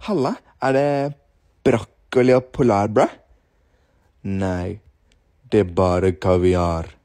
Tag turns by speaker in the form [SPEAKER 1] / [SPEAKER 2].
[SPEAKER 1] Halla, det broccoli og polarbrød? Nei, det bare kaviar.